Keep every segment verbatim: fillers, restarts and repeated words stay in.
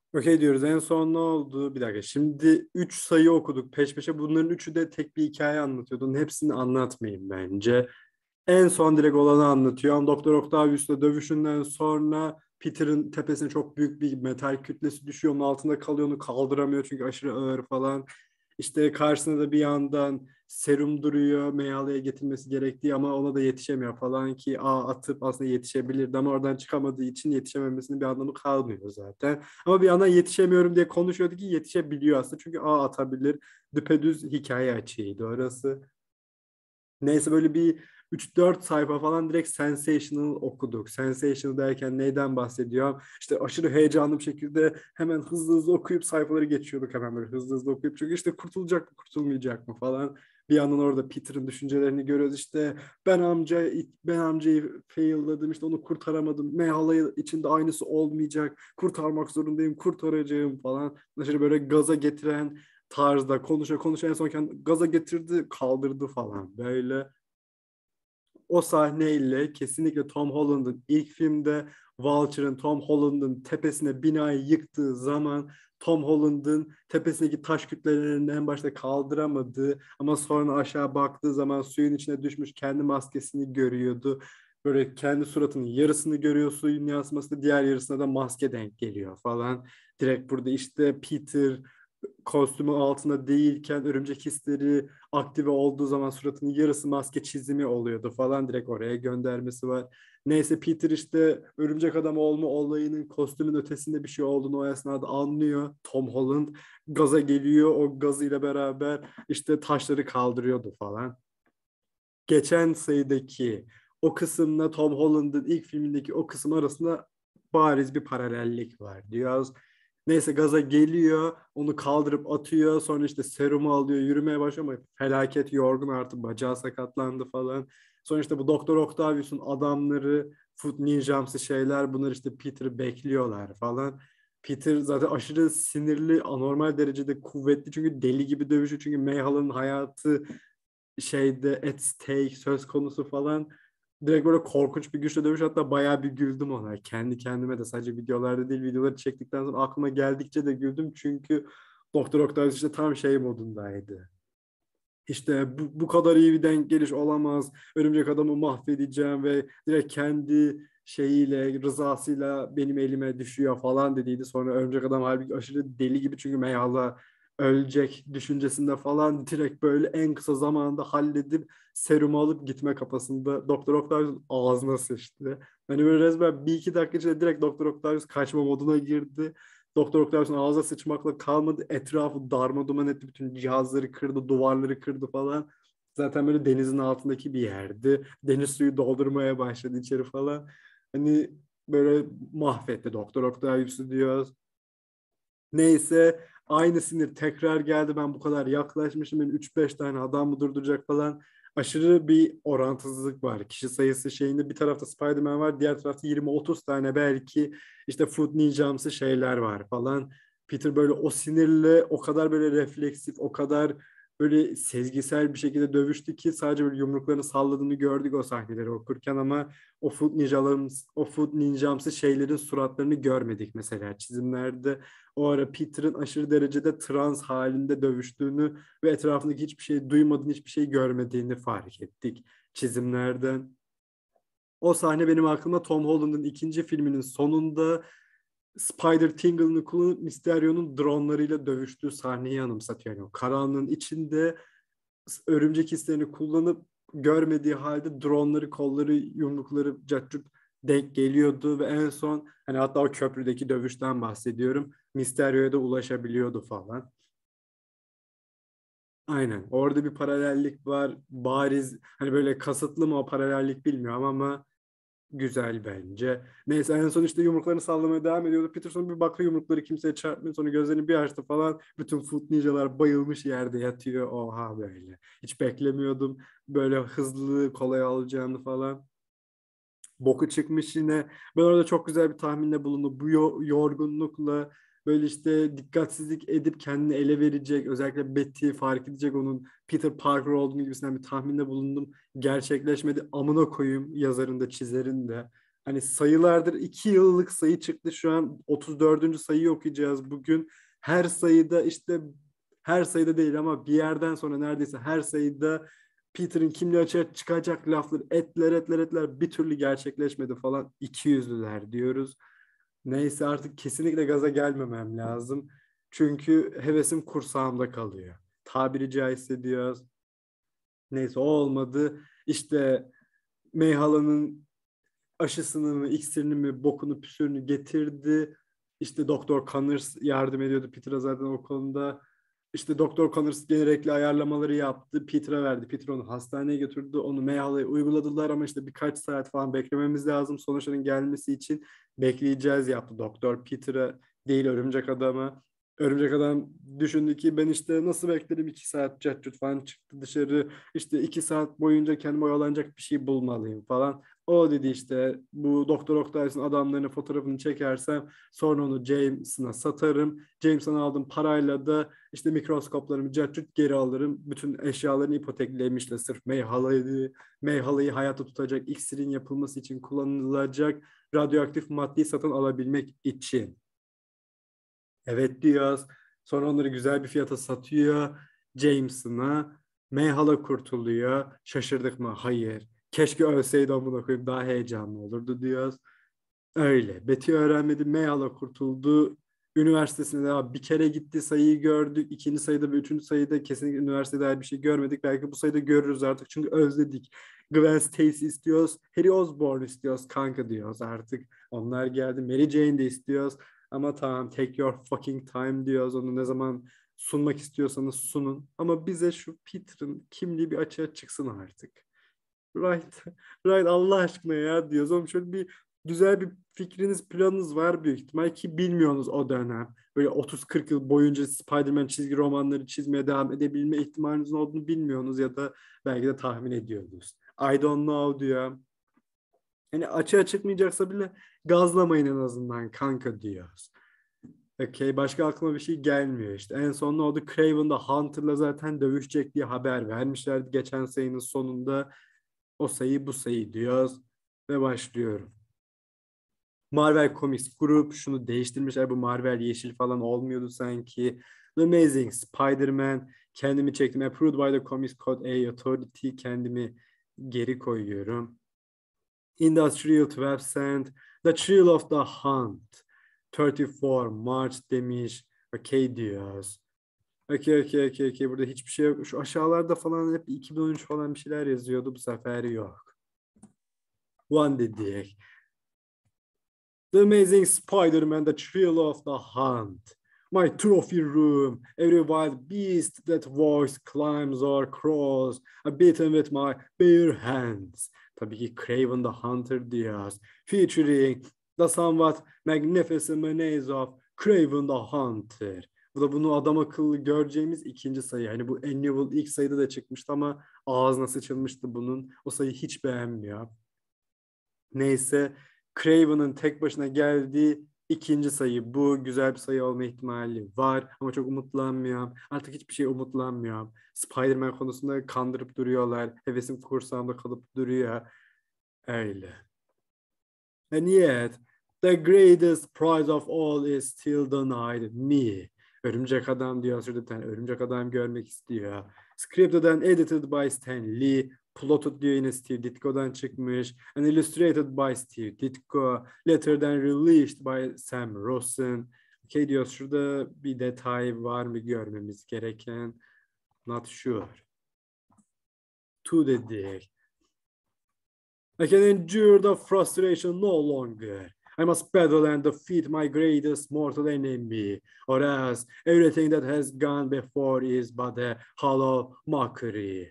Okey diyoruz. En son ne oldu? Bir dakika. Şimdi üç sayı okuduk peş peşe. Bunların üçü de tek bir hikaye anlatıyordu. Hepsini anlatmayayım bence. En son direkt olanı anlatıyor. Doktor Octavius'la dövüşünden sonra Peter'ın tepesine çok büyük bir metal kütlesi düşüyor. Onun altında kalıyor. Onu kaldıramıyor çünkü aşırı ağır falan. İşte karşısında da bir yandan serum duruyor. Meyhale'ye getirmesi gerektiği ama ona da yetişemiyor falan ki A atıp aslında yetişebilirdi ama oradan çıkamadığı için yetişememesinin bir anlamı kalmıyor zaten. Ama bir yandan yetişemiyorum diye konuşuyordu ki yetişebiliyor aslında. Çünkü A atabilir. Düpedüz hikaye açığıydı orası. Neyse böyle bir üç dört sayfa falan direkt sensational okuduk. Sensational derken neyden bahsediyorum? İşte aşırı heyecanlı bir şekilde hemen hızlı hızlı okuyup sayfaları geçiyorduk hemen böyle hızlı hızlı okuyup. Çünkü işte kurtulacak mı kurtulmayacak mı falan. Bir yandan orada Peter'ın düşüncelerini görüyoruz. İşte ben amca ben amcayı failladım işte onu kurtaramadım. Meyhala içinde aynısı olmayacak. Kurtarmak zorundayım, kurtaracağım falan. Aşırı böyle gaza getiren tarzda konuşa konuşa en son kendi gaza getirdi kaldırdı falan böyle. O sahneyle kesinlikle Tom Holland'ın ilk filmde Vulture'ın Tom Holland'ın tepesine binayı yıktığı zaman Tom Holland'ın tepesindeki taş kütlelerini en başta kaldıramadığı ama sonra aşağı baktığı zaman suyun içine düşmüş kendi maskesini görüyordu. Böyle kendi suratının yarısını görüyor suyun yansıması diğer yarısına da maske denk geliyor falan. Direkt burada işte Peter kostümü altında değilken örümcek hisleri aktive olduğu zaman suratının yarısı maske çizimi oluyordu falan direkt oraya göndermesi var. Neyse Peter işte örümcek adam olma olayının kostümün ötesinde bir şey olduğunu o esnada anlıyor. Tom Holland gaza geliyor o gazıyla beraber işte taşları kaldırıyordu falan. Geçen sayıdaki o kısımla Tom Holland'ın ilk filmindeki o kısım arasında bariz bir paralellik var diyoruz. Neyse gaza geliyor, onu kaldırıp atıyor. Sonra işte serumu alıyor, yürümeye başlıyor ama felaket yorgun artık bacağı sakatlandı falan. Sonra işte bu Doktor Octavius'un adamları, Foot Ninjamsı şeyler bunlar işte Peter'ı bekliyorlar falan. Peter zaten aşırı sinirli, anormal derecede kuvvetli çünkü deli gibi dövüşüyor. Çünkü Mayhal'ın hayatı şeyde at stake söz konusu falan. Direkt böyle korkunç bir güçle dövüş hatta bayağı bir güldüm ona. Kendi kendime de sadece videolarda değil videoları çektikten sonra aklıma geldikçe de güldüm. Çünkü Doktor Octavius işte tam şey modundaydı. İşte bu, bu kadar iyi bir denk geliş olamaz. Örümcek adamı mahvedeceğim ve direkt kendi şeyiyle, rızasıyla benim elime düşüyor falan dediydi. Sonra örümcek adam halbuki aşırı deli gibi çünkü Meyhala ölecek düşüncesinde falan direkt böyle en kısa zamanda halledip serumu alıp gitme kafasında Doktor Octavius ağzına sıçtı. Hani böyle resmen bir iki dakika içinde direkt Doktor Octavius kaçma moduna girdi. Doktor Octavius'un ağza sıçmakla kalmadı. Etrafı darmaduman etti. Bütün cihazları kırdı, duvarları kırdı falan. Zaten böyle denizin altındaki bir yerdi. Deniz suyu doldurmaya başladı içeri falan. Hani böyle mahvetti Doktor Octavius'u diyoruz. Neyse aynı sinir tekrar geldi. Ben bu kadar yaklaşmışım. Benim üç beş tane adam mı durduracak falan. Aşırı bir orantısızlık var. Kişi sayısı şeyinde bir tarafta Spider-Man var. Diğer tarafta yirmi otuz tane belki işte Foot Ninjamsı şeyler var falan. Peter böyle o sinirle o kadar böyle refleksif, o kadar böyle sezgisel bir şekilde dövüştü ki sadece böyle yumruklarını salladığını gördük o sahneleri okurken ama o Foot Ninjalarım, o Foot Ninjamsı şeylerin suratlarını görmedik mesela çizimlerde o ara Peter'ın aşırı derecede trans halinde dövüştüğünü ve etrafındaki hiçbir şey duymadığını, hiçbir şey görmediğini fark ettik çizimlerden. O sahne benim aklımda Tom Holland'ın ikinci filminin sonunda Spider-Tingle'ını kullanıp Mysterio'nun dronlarıyla dövüştüğü sahneyi anımsatıyor. Yani o karanlığın içinde örümcek hislerini kullanıp görmediği halde dronları, kolları, yumrukları cacık denk geliyordu ve en son hani hatta o köprüdeki dövüşten bahsediyorum. Mysterio'ya da ulaşabiliyordu falan. Aynen. Orada bir paralellik var. Bariz hani böyle kasıtlı mı o paralellik bilmiyorum ama güzel bence. Neyse en son işte yumruklarını sallamaya devam ediyordu. Peterson bir baktı yumrukları kimseye çarpmıyor. Sonra gözlerini bir açtı falan. Bütün Foot Ninjalar bayılmış yerde yatıyor. Oha böyle. Hiç beklemiyordum. Böyle hızlı kolay alacağını falan. Boku çıkmış yine. Ben orada çok güzel bir tahminde bulundum. Bu yo- yorgunlukla böyle işte dikkatsizlik edip kendini ele verecek. Özellikle Betty fark edecek onun Peter Parker olduğunu gibisinden bir tahminde bulundum. Gerçekleşmedi. Amına koyayım yazarın da çizerin de. Hani sayılardır iki yıllık sayı çıktı, şu an otuz dördüncü sayıyı okuyacağız bugün. Her sayıda işte, her sayıda değil ama bir yerden sonra neredeyse her sayıda Peter'ın kimliği açığa çıkacak laflar, etler etler etler bir türlü gerçekleşmedi falan. İki yüzlüler diyoruz. Neyse, artık kesinlikle gaza gelmemem lazım. Çünkü hevesim kursağımda kalıyor. Tabiri caizse diyoruz. Neyse, o olmadı. İşte Mayhalla'nın aşısını mı, iksirini mi, bokunu, püsürünü getirdi. İşte Doktor Connors yardım ediyordu Peter'a zaten o konuda. İşte Doktor Connors gerekli ayarlamaları yaptı. Peter'a verdi. Peter onu hastaneye götürdü. Onu Mayhalla'ya uyguladılar ama işte birkaç saat falan beklememiz lazım. Sonuçların gelmesi için bekleyeceğiz yaptı Doktor Peter'a değil Örümcek Adam'a. Örümcek Adam düşündü ki ben işte nasıl beklerim iki saat, cat cut falan çıktı dışarı. İşte iki saat boyunca kendime oyalanacak bir şey bulmalıyım falan. O dedi işte bu Doktor Octavius'un adamlarının fotoğrafını çekersem sonra onu James'ına satarım. James'ten aldığım parayla da işte mikroskoplarımı cacık geri alırım. Bütün eşyalarını ipoteklemişle sırf Mayhalla'yı, Mayhalla'yı hayatta tutacak iksirin yapılması için kullanılacak radyoaktif maddeyi satın alabilmek için. Evet diyoruz. Sonra onları güzel bir fiyata satıyor James'ına. Mayhalla kurtuluyor. Şaşırdık mı? Hayır. Keşke ölseydi, amına koyayım, daha heyecanlı olurdu diyoruz. Öyle. Betty öğrenmedi. Mayhalla kurtuldu. Üniversitesine de bir kere gitti, sayıyı gördük. İkinci sayıda ve üçüncü sayıda kesinlikle üniversitede dair bir şey görmedik. Belki bu sayıda görürüz artık çünkü özledik. Gwen Stacy istiyoruz. Harry Osborn istiyoruz. Kanka diyoruz artık. Onlar geldi. Mary Jane de istiyoruz. Ama tamam, take your fucking time diyoruz. Onu ne zaman sunmak istiyorsanız sunun. Ama bize şu Peter'ın kimliği bir açığa çıksın artık. Right. Right, Allah aşkına ya diyoruz. Oğlum şöyle bir güzel bir fikriniz, planınız var büyük ihtimal ki bilmiyorsunuz o dönem. Böyle otuz kırk yıl boyunca Spider-Man çizgi romanları çizmeye devam edebilme ihtimalinizin olduğunu bilmiyorsunuz ya da belki de tahmin ediyorsunuz. I don't know diyor. Hani açığa çıkmayacaksa bile gazlamayın en azından kanka diyoruz. Okey, başka aklıma bir şey gelmiyor işte. En son ne oldu? Craven'da Hunter'la zaten dövüşecek diye haber vermişlerdi geçen sayının sonunda. O sayı bu sayı diyoruz ve başlıyorum. Marvel Comics Group şunu değiştirmişler. Bu Marvel yeşil falan olmuyordu sanki. The Amazing Spider-Man. Kendimi çektim. Approved by the Comics Code A Authority. Kendimi geri koyuyorum. Industrial Twelve Cent. The Thrill of the Hunt. otuz dört March demiş. Okey diyoruz. Okey okey okey okey. Burada hiçbir şey yok. Şu aşağılarda falan hep iki bin on üç falan bir şeyler yazıyordu. Bu sefer yok. One dedik. The Amazing Spider-Man, The Thrill of the Hunt. My trophy room. Every wild beast that voice climbs or crawls. I beat him with my bare hands. Tabii ki Craven the Hunter diyoruz. Featuring the somewhat magnificent menace of Craven the Hunter. Bu da bunu adam akıllı göreceğimiz ikinci sayı. Hani bu Annual ilk sayıda da çıkmıştı ama ağzına sıçılmıştı bunun. O sayıyı hiç beğenmiyor. Neyse, Craven'ın tek başına geldiği ikinci sayı. Bu güzel bir sayı olma ihtimali var ama çok umutlanmıyorum. Artık hiçbir şey umutlanmıyorum. Spider-Man konusunda kandırıp duruyorlar. Hevesim kursağımda kalıp duruyor. Öyle. And yet, the greatest prize of all is still denied me. Örümcek Adam diyor. Şurada bir tane örümcek adam görmek istiyor. Scripted and edited by Stan Lee. Plotted diyor, yine Steve Ditko'dan çıkmış. And illustrated by Steve Ditko. Lettered and released by Sam Rosen. Okay diyor. Şurada bir detay var mı görmemiz gereken? Not sure. Two dedik. I can endure the frustration no longer. I must battle and defeat my greatest mortal enemy, or else everything that has gone before is but a hollow mockery.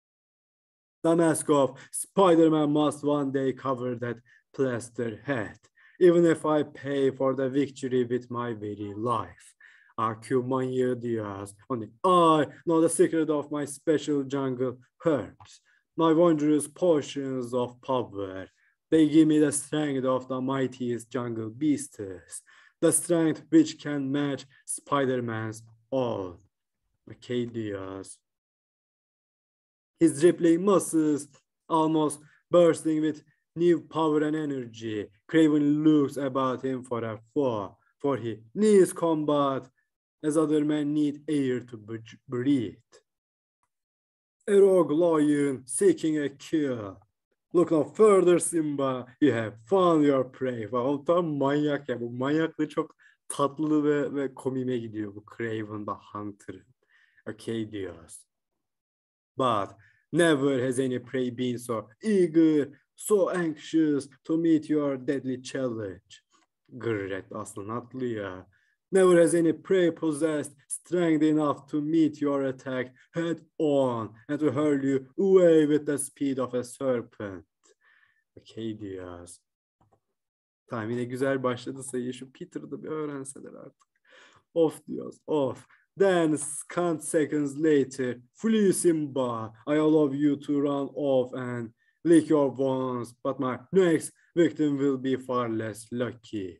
The mask of Spider-Man must one day cover that plaster head, even if I pay for the victory with my very life. Acumanía Diaz. Only I know the secret of my special jungle herbs, my wondrous potions of power. They give me the strength of the mightiest jungle beasts, the strength which can match Spider-Man's all. Okay, Diaz. His rippling muscles almost bursting with new power and energy. Craven looks about him for a foe, for he needs combat, as other men need air to breathe. A rogue lion seeking a kill. Look no further Simba, you have found your prey. Falan tam manyak ya. Bu manyaklığı çok tatlı ve, ve komiğime gidiyor bu Craven the Hunter'ın. Okay diyoruz. But never has any prey been so eager, so anxious to meet your deadly challenge. Gırret aslında atlıyor. Never has any prey possessed strength enough to meet your attack head on and to hurl you away with the speed of a serpent. Okay diyoruz. Tamam yine güzel başladı sayı. Şu Peter'ı da bir öğrenseler artık. Off diyoruz. Off. Then, scant seconds later, flee Simba. I allow you to run off and lick your wounds, but my next victim will be far less lucky.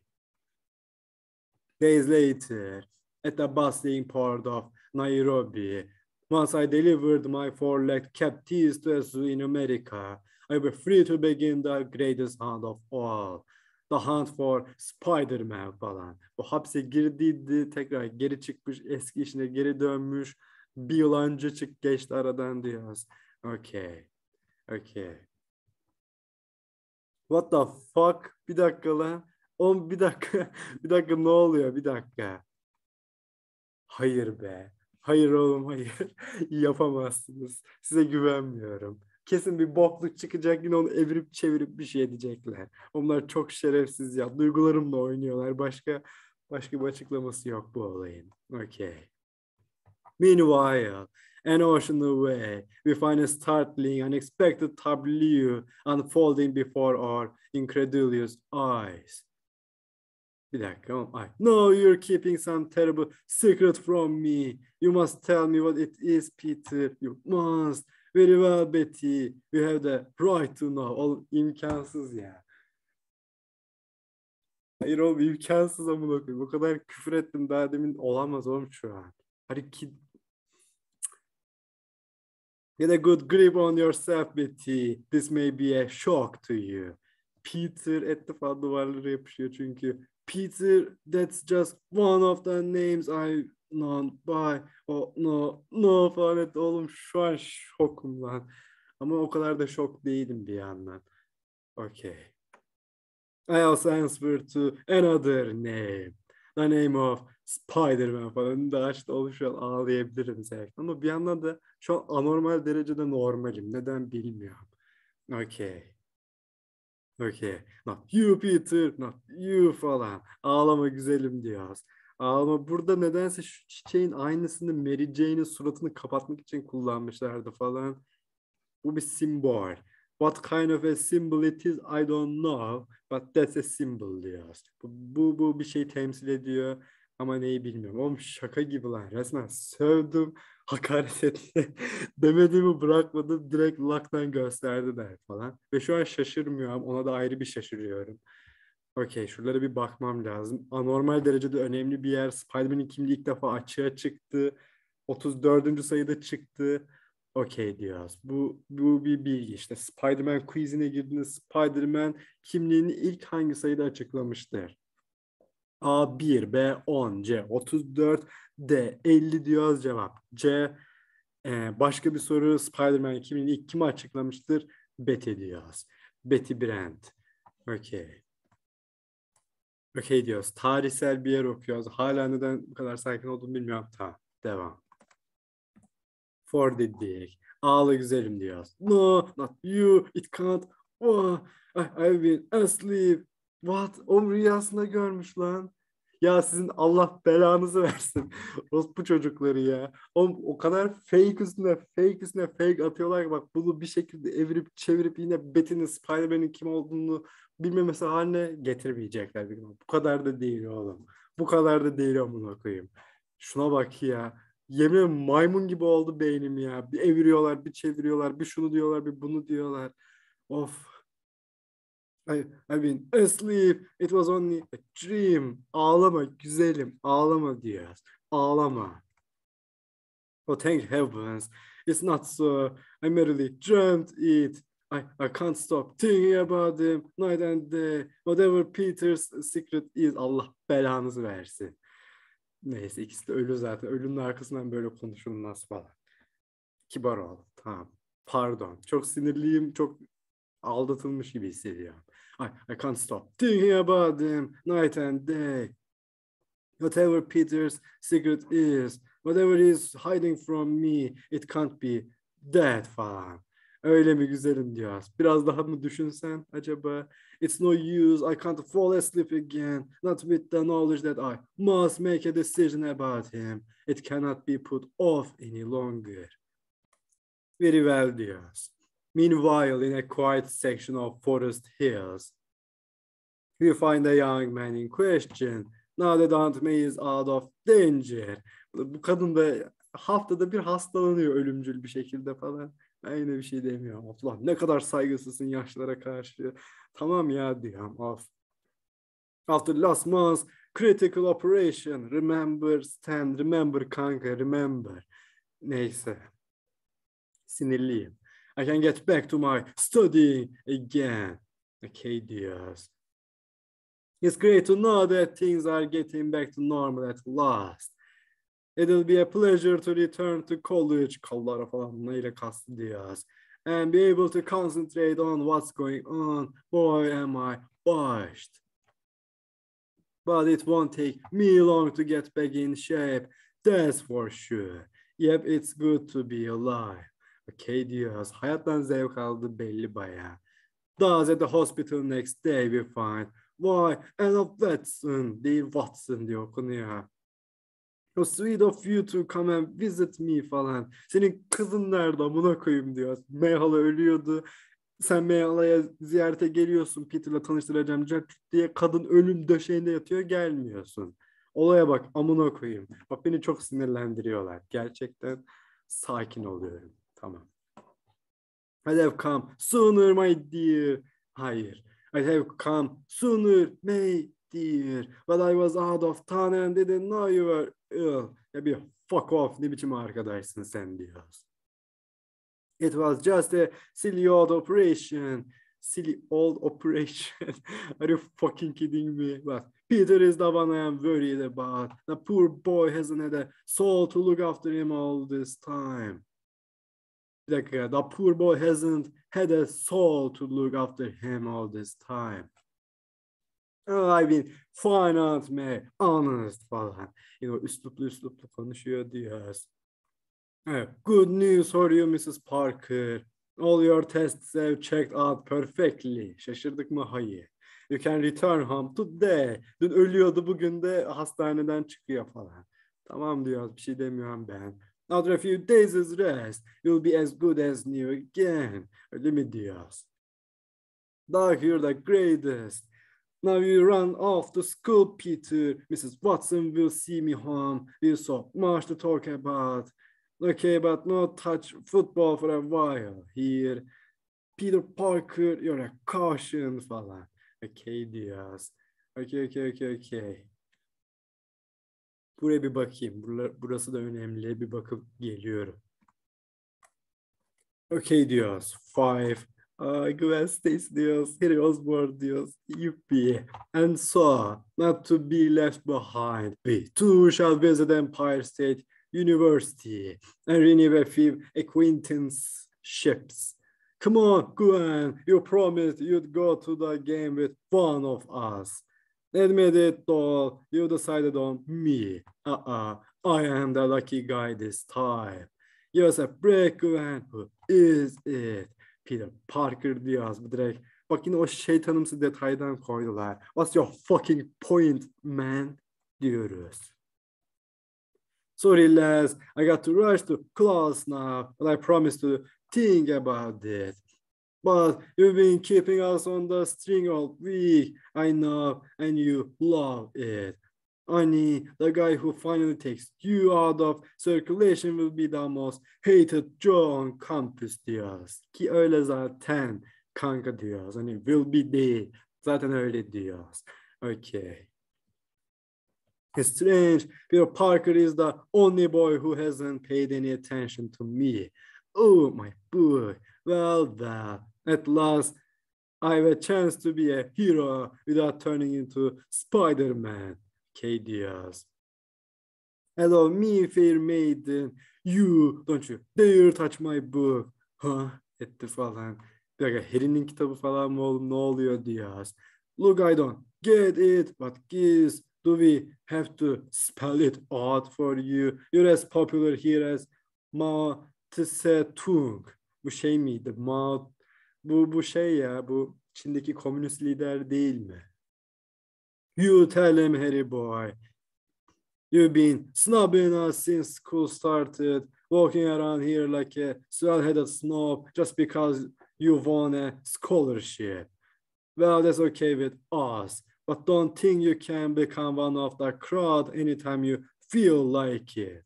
Days later, at the bustling port of Nairobi, once I delivered my four-legged captives to a zoo in America, I was free to begin the greatest hunt of all. The hunt for Spider-Man falan. O hapse girdiydi, tekrar geri çıkmış, eski işine geri dönmüş. Bir yıl önce çık geçti aradan diyoruz. Okay. Okay. What the fuck? Bir dakika lan. On bir dakika. Bir dakika ne oluyor? Bir dakika. Hayır be. Hayır oğlum hayır. Yapamazsınız. Size güvenmiyorum. Kesin bir bokluk çıkacak yine onu evirip çevirip bir şey edecekler. Onlar çok şerefsiz ya. Duygularımla oynuyorlar. Başka başka bir açıklaması yok bu olayın. Okay. Meanwhile, an ocean away, we find a startling, unexpected tableau unfolding before our incredulous eyes. Bir dakika. I know you're keeping some terrible secret from me. You must tell me what it is, Peter. You must. Very well, Betty. We have the right to know. Oğlum imkansız ya. Hayır oğlum imkansız amına koyayım. O kadar küfür ettim daha demin olamaz oğlum şu an. Hareket. Get a good grip on yourself, Betty. This may be a shock to you. Peter etti falan duvarlara yapışıyor çünkü. Peter, that's just one of the names I known by. Oh, no, no falan etti. Oğlum şu an şokum lan. Ama o kadar da şok değilim bir yandan. Okay. I also answer to another name. The name of Spider-Man falan da işte oğlum şu an ağlayabilirim zaten. Ama bir yandan da şu an anormal derecede normalim. Neden bilmiyorum. Okay. Okay. Not you Peter, not you falan. Ağlama güzelim diyoruz. Ağlama burada nedense şu çiçeğin aynısını Mary Jane'in suratını kapatmak için kullanmışlardı falan. Bu bir simbol. What kind of a symbol it is I don't know. But that's a symbol diyoruz. Bu, bu, bu bir şey temsil ediyor. Ama neyi bilmiyorum. Oğlum şaka gibi lan. Resmen sövdüm, hakaret etti. Demediğimi bırakmadı. Direkt lock'tan gösterdiler falan. Ve şu an şaşırmıyorum. Ona da ayrı bir şaşırıyorum. Okey, şuralara bir bakmam lazım. Anormal derecede önemli bir yer. Spider-Man'in kimliği ilk defa açığa çıktı. otuz dördüncü sayıda çıktı. Okey diyoruz. Bu, bu bir bilgi. İşte Spider-Man quizine girdiğinde Spider-Man kimliğini ilk hangi sayıda açıklamıştır? A bir, B on, C otuz dört, D elli diyoruz cevap. C e, başka bir soru Spider-Man kimliğini ilk kim açıklamıştır? Betty diyoruz. Betty Brant. Okey. Okey diyoruz. Tarihsel bir yer okuyoruz. Hala neden bu kadar sakin olduğumu bilmiyorum. Tamam. Devam. For dedik. Ağla güzelim diyoruz. No, not you. It can't. Oh, I, I've been asleep. What? O rüyasında görmüş lan. Ya sizin Allah belanızı versin. Bu çocukları ya. O, o kadar fake üstüne fake üstüne fake atıyorlar ki bak bunu bir şekilde evirip çevirip yine Betty'nin Spider-Man'in kim olduğunu bilmemesi haline getirmeyecekler. Bu kadar da değil oğlum. Bu kadar da değil amına koyayım. Şuna bak ya. Yemin ederim maymun gibi oldu beynim ya. Bir eviriyorlar, bir çeviriyorlar, bir şunu diyorlar, bir bunu diyorlar. Of. I, I've been asleep. It was only a dream. Ağlama güzelim. Ağlama diyor. Ağlama. Oh thank heavens. It's not so. I merely dreamt it. I, I can't stop thinking about him night and day. Whatever Peter's secret is. Allah belanızı versin. Neyse ikisi de ölü zaten. Ölünün arkasından böyle konuşulmaz falan. Kibar ol. Tamam. Pardon. Çok sinirliyim. Çok aldatılmış gibi hissediyorum. I, I can't stop thinking about him night and day. Whatever Peter's secret is, whatever he's hiding from me, it can't be that falan. Öyle mi güzelim diyor. Biraz daha mı düşünsen acaba? It's no use, I can't fall asleep again, not with the knowledge that I must make a decision about him. It cannot be put off any longer. Very well diyor. Meanwhile, in a quiet section of Forest Hills, we find a young man in question. Now that Aunt May is out of danger. Bu kadın da haftada bir hastalanıyor ölümcül bir şekilde falan. Ben yine bir şey demiyorum. Of lan ne kadar saygısızsın yaşlara karşı. Tamam ya diyorum. Of. After last month's critical operation. Remember Stan. Remember kanka. Remember. Neyse. Sinirliyim. I can get back to my studying again. Okay diyoruz. It's great to know that things are getting back to normal at last. It'll be a pleasure to return to college. Kollara falan neyle kastı diyoruz. And be able to concentrate on what's going on. Boy, am I pushed. But it won't take me long to get back in shape. That's for sure. Yep, it's good to be alive. Okay diyoruz. Hayattan zevk aldı belli bayağı. Thus at the hospital next day we find why Anna Watson değil Watson diye okunuyor. So sweet of you to come and visit me falan. Senin kızın nerede amına koyayım diyor. Mayhala ölüyordu. Sen Mayhala'ya ziyarete geliyorsun. Peter'la tanıştıracağım diye kadın ölüm döşeğinde yatıyor gelmiyorsun. Olaya bak amına koyayım. Bak beni çok sinirlendiriyorlar. Gerçekten sakin oluyorum. Tamam. I have come sooner my dear. Hayır. I have come sooner my dear. But I was out of town and didn't know you were ill. Ya bir fuck off ne biçim arkadaşsın sen diyoruz. It was just a silly old operation. Silly old operation. Are you fucking kidding me? But Peter is the one I am worried about. The poor boy hasn't had a soul to look after him all this time. Bir dakika. The poor boy hasn't had a soul to look after him all this time. Oh, I've been fine Aunt May. Honest falan. You know, üsluplu üsluplu konuşuyor diyoruz. Evet. Good news for you Missus Parker. All your tests have checked out perfectly. Şaşırdık mı? Hayır. You can return home today. Dün ölüyordu, bugün de hastaneden çıkıyor falan. Tamam diyoruz, bir şey demiyorum ben. After a few days' rest, you'll be as good as new again. Öyle mi diyoruz? Doug, you're the greatest. Now you run off to school, Peter. Missus Watson will see me home. We've so much to talk about. Okay, but no touch football for a while here. Peter Parker, you're a caution falan. Okay diyoruz. Okay, okay, okay, okay. Buraya bir bakayım. Burası da önemli. Bir bakıp geliyorum. Okay diyoruz. Five. Uh, Gwen Stacy diyoruz. Harry Osborn diyoruz. Yuppie. And so, not to be left behind, we too shall visit Empire State University and renew a few acquaintanceships. Come on, Gwen. You promised you'd go to the game with one of us. Admit it, doll. You decided on me. Uh-uh. I am the lucky guy this time. Give us a break, Gwen. Who is it? Peter Parker diyoruz. Bu direkt. Bak yine o şeytanımsı detaydan koydular. What's your fucking point, man? Diyoruz. Sorry, lads. I got to rush to class now, but I promised to think about it. But you've been keeping us on the string all week, I know, and you love it. Ani, the guy who finally takes you out of circulation will be the most hated Joe on campus diyoruz. Ki öyle zaten kanka diyoruz. Hani will be değil. Zaten öyle diyoruz. Okay. It's strange. Peter Parker is the only boy who hasn't paid any attention to me. Oh, my boy. Well, well. At last, I have a chance to be a hero without turning into Spider-Man. Okay diyoruz. Hello me fair maiden. You don't you dare touch my book. Ha etti falan. Bir dakika Harry'nin kitabı falan mı oğlum ne oluyor diyoruz. Look I don't get it. But kids do we have to spell it out for you? You're as popular here as Mao Tse-tung. Bu şey miydi? Mao bu bu şey ya bu Çin'deki komünist lider değil mi? You tell him Harry boy. You've been snubbing us since school started, walking around here like a swell-headed snob just because you won a scholarship. Well, that's okay with us, but don't think you can become one of the crowd anytime you feel like it.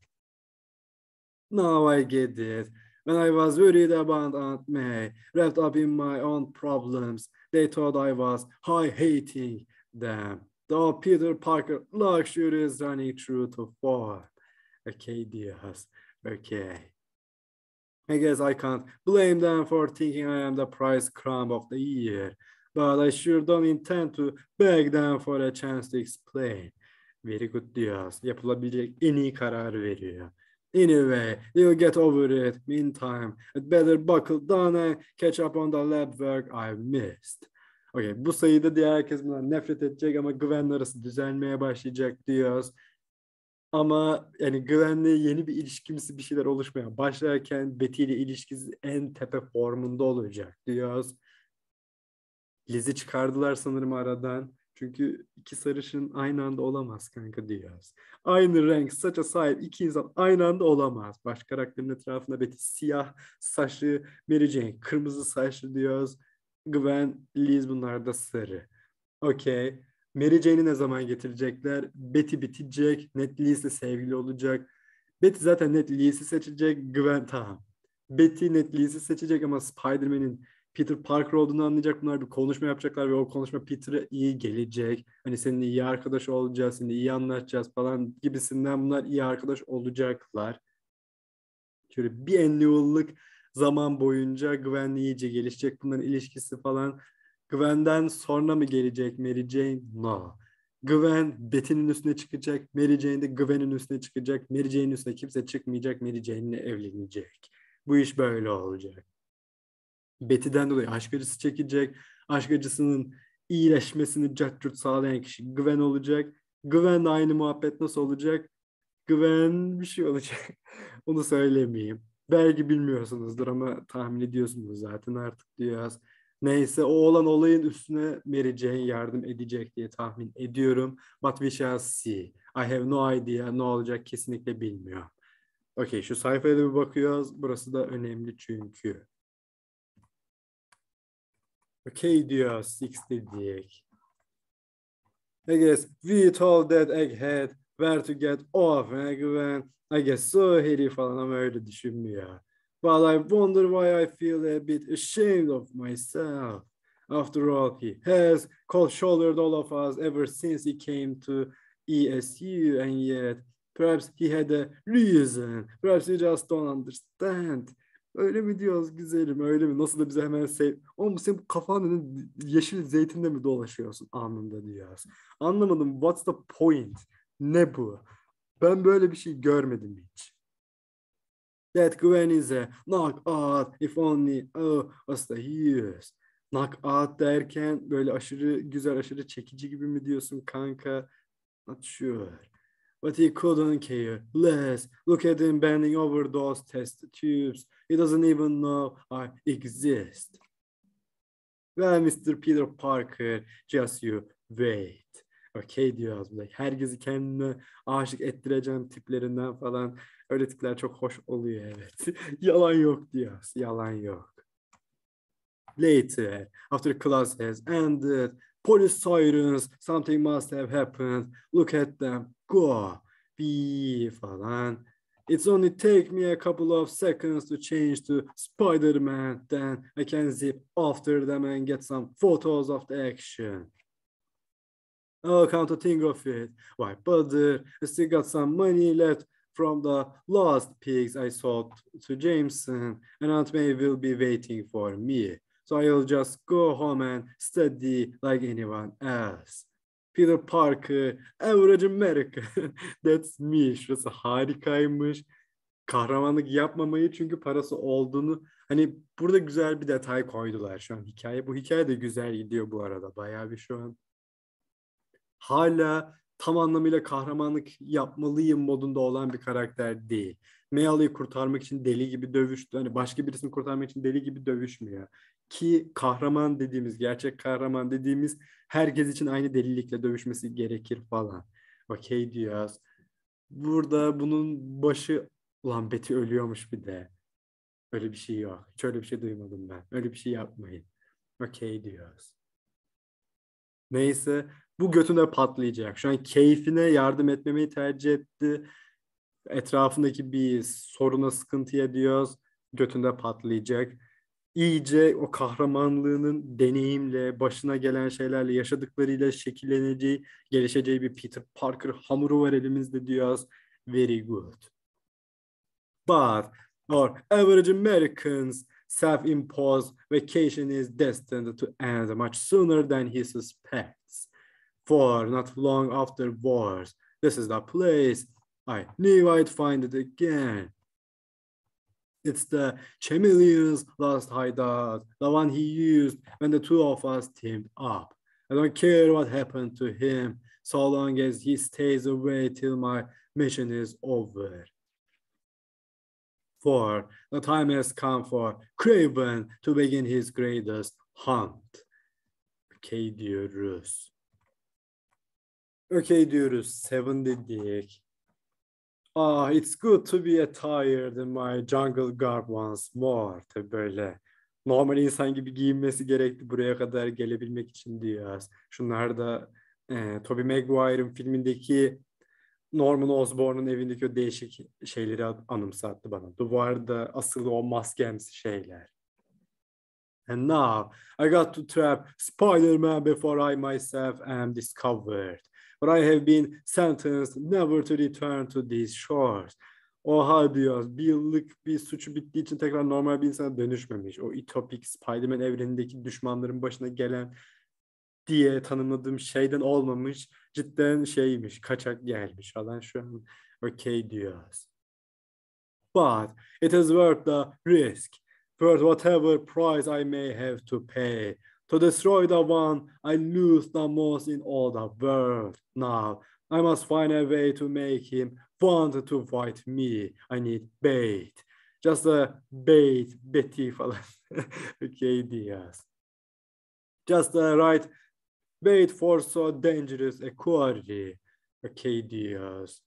Now I get it. When I was worried about Aunt May, wrapped up in my own problems, they thought I was high-hating them. The Peter Parker luxury is running true to form. Okay, diyoruz. Okay. I guess I can't blame them for thinking I am the prize crumb of the year, but I sure don't intend to beg them for a chance to explain. Very good diyoruz. Yapılabilecek en iyi kararı veriyor. Anyway, you'll get over it. Meantime, I'd better buckle down and catch up on the lab work I've missed. Okay, bu sayıda diğer herkes bundan nefret edecek ama Gwen'le arası düzelmeye başlayacak diyoruz. Ama yani Gwen'le yeni bir ilişkimsi bir şeyler oluşmaya başlarken Betty ile ilişkisi en tepe formunda olacak diyoruz. Liz'i çıkardılar sanırım aradan. Çünkü iki sarışın aynı anda olamaz kanka diyoruz. Aynı renk, saça sahip iki insan aynı anda olamaz. Baş karakterin etrafında Betty siyah saçlı, Mary Jane kırmızı saçlı diyoruz. Gwen, Liz bunlar da sarı. Okey. Mary Jane'i ne zaman getirecekler? Betty bitecek. Ned Lee'sle sevgili olacak. Betty zaten Ned Lee'si seçecek. Gwen tamam. Betty Ned Lee'si seçecek ama Spider-Man'in Peter Parker olduğunu anlayacak. Bunlar bir konuşma yapacaklar ve o konuşma Peter'a iyi gelecek. Hani seninle iyi arkadaş olacağız, seninle iyi anlaşacağız falan gibisinden bunlar iyi arkadaş olacaklar. Şöyle bir annual'lık zaman boyunca Gwen'le iyice gelişecek. Bunların ilişkisi falan. Gwen'den sonra mı gelecek Mary Jane? No. Gwen Betty'nin üstüne çıkacak. Mary Jane de Gwen'in üstüne çıkacak. Mary Jane'in üstüne kimse çıkmayacak. Mary Jane'le evlenecek. Bu iş böyle olacak. Betty'den dolayı aşk acısı çekecek. Aşk acısının iyileşmesini cart sağlayan kişi Gwen olacak. Gwen'le aynı muhabbet nasıl olacak? Gwen bir şey olacak. Onu söylemeyeyim. Belki bilmiyorsunuzdur ama tahmin ediyorsunuz zaten artık diyoruz. Neyse o olan olayın üstüne Mary Jane yardım edecek diye tahmin ediyorum. But we shall see. I have no idea ne olacak kesinlikle bilmiyorum. Okey şu sayfaya da bir bakıyoruz. Burası da önemli çünkü. Okey diyor six dedik. I guess we told that egghead where to get off and Gwen. I guess so Harry falan ama öyle düşünmüyor. But I wonder why I feel a bit ashamed of myself. After all, he has cold shouldered all of us ever since he came to E S U and yet perhaps he had a reason. Perhaps you just don't understand. Öyle mi diyoruz güzelim öyle mi? Nasıl da bize hemen sev... Oğlum sen kafanın yeşil zeytinde mi dolaşıyorsun anında diyoruz. Anlamadım. What's the point? Ne bu? Ben böyle bir şey görmedim hiç. That Gwen is a knockout if only oh was the use. Knockout derken böyle aşırı güzel aşırı çekici gibi mi diyorsun kanka? Not sure. But he couldn't care less. Look at him bending over those test tubes. He doesn't even know I exist. Well, Mister Peter Parker, just you wait. Okay diyoruz burada. Herkesi kendine aşık ettireceğim tiplerinden falan. Öyle tipler çok hoş oluyor evet. Yalan yok diyoruz. Yalan yok. Later, after class has ended, police sirens, something must have happened. Look at them go. Be falan. It's only take me a couple of seconds to change to Spider-Man. Then I can zip after them and get some photos of the action. Oh, come to think of it. Why bother? I still got some money left from the last pigs I sold to Jameson, and Aunt May will be waiting for me. So I'll just go home and study like anyone else. Peter Parker, average American. That's me. Şurası harikaymış. Kahramanlık yapmamayı çünkü parası olduğunu hani burada güzel bir detay koydular şu an hikaye. Bu hikaye de güzel gidiyor bu arada. Bayağı bir şu an hala tam anlamıyla kahramanlık yapmalıyım modunda olan bir karakter değil. Mayalla'yı kurtarmak için deli gibi dövüştü. Hani başka birisini kurtarmak için deli gibi dövüşmüyor. Ki kahraman dediğimiz, gerçek kahraman dediğimiz herkes için aynı delilikle dövüşmesi gerekir falan. Okey diyoruz. Burada bunun başı ulan Betty ölüyormuş bir de. Öyle bir şey yok. Hiç öyle bir şey duymadım ben. Öyle bir şey yapmayın. Okey diyoruz. Neyse bu götüne patlayacak. Şu an keyfine yardım etmemeyi tercih etti. Etrafındaki bir soruna sıkıntıya diyoruz. Götünde patlayacak. İyice o kahramanlığının deneyimle, başına gelen şeylerle, yaşadıklarıyla şekilleneceği, gelişeceği bir Peter Parker hamuru var elimizde diyoruz. Very good. But our average Americans' self-imposed vacation is destined to end much sooner than he suspects. For not long afterwards, this is the place I knew I'd find it again. It's the chameleon's last hideout, the one he used when the two of us teamed up. I don't care what happened to him, so long as he stays away till my mission is over. For the time has come for Craven to begin his greatest hunt. Okay diyoruz. Okay diyoruz. Seven dedik. Ah, it's good to be attired in my jungle garb once more. Tabii böyle normal insan gibi giyinmesi gerekti buraya kadar gelebilmek için diyoruz. Şunlar da e, Tobey Maguire'ın filmindeki Norman Osborn'un evindeki o değişik şeyleri anımsattı bana. Duvarda asılı o maskemsi şeyler. And now I got to trap Spider-Man before I myself am discovered. But I have been sentenced never to return to these shores. Oha diyoruz. Bir yıllık bir suçu bittiği için tekrar normal bir insana dönüşmemiş. O ütopik Spider-Man evrenindeki düşmanların başına gelen diye tanımladığım şeyden olmamış. Cidden şeymiş, kaçak gelmiş falan şu an okey diyoruz. But it is worth the risk, worth whatever price I may have to pay, to destroy the one I lose the most in all the world. Now, I must find a way to make him want to fight me. I need bait. Just a bait, Betty falan. Okay diyoruz. Just the right bait for so dangerous a quarry. Okay diyoruz.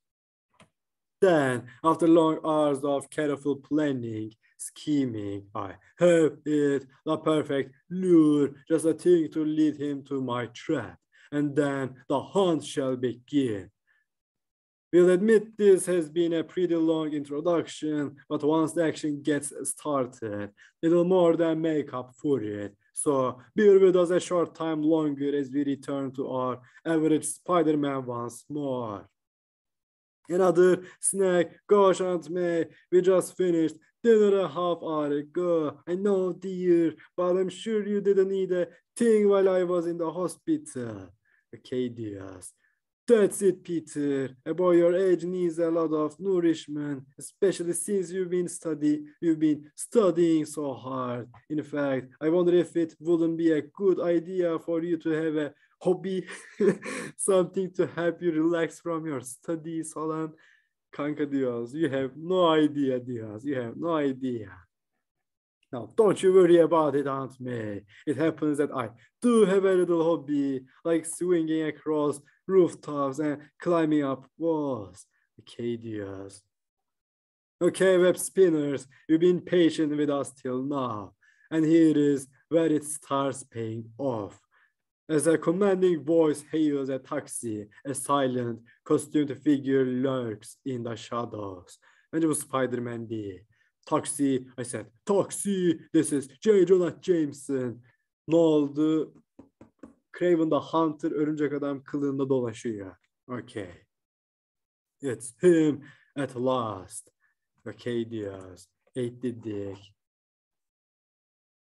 Then, after long hours of careful planning, scheming, I have it, the perfect lure, just a thing to lead him to my trap, and then the hunt shall begin. We'll admit this has been a pretty long introduction, but once the action gets started, it'll more than make up for it. So bear with us a short time longer as we return to our average Spider-Man once more. Another snack, gosh, Aunt May, we just finished dinner a half hour ago. I know, dear, but I'm sure you didn't eat a thing while I was in the hospital. Okay, dears. That's it, Peter. A boy your age needs a lot of nourishment, especially since you've been study you've been studying so hard. In fact, I wonder if it wouldn't be a good idea for you to have a hobby, something to help you relax from your studies falan. Kanka diyoruz. You have no idea diyoruz. You have no idea. Now, don't you worry about it, Aunt May. It happens that I do have a little hobby, like swinging across rooftops and climbing up walls. Okay, dears. Okay, web spinners, you've been patient with us till now. And here is where it starts paying off. As a commanding voice hails a taxi, a silent, costumed figure lurks in the shadows. Bence bu Spider-Man değil. Taxi, I said, taxi, this is J. Jonah Jameson. Ne oldu? Craven the Hunter örümcek adam kılığında dolaşıyor. Okay. It's him at last. Okay diyoruz. Eight dedik.